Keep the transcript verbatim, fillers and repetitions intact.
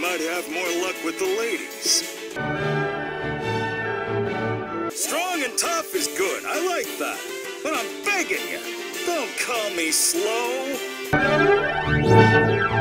might have more luck with the ladies. Strong and tough is good, I like that. But I'm begging you, don't call me slow.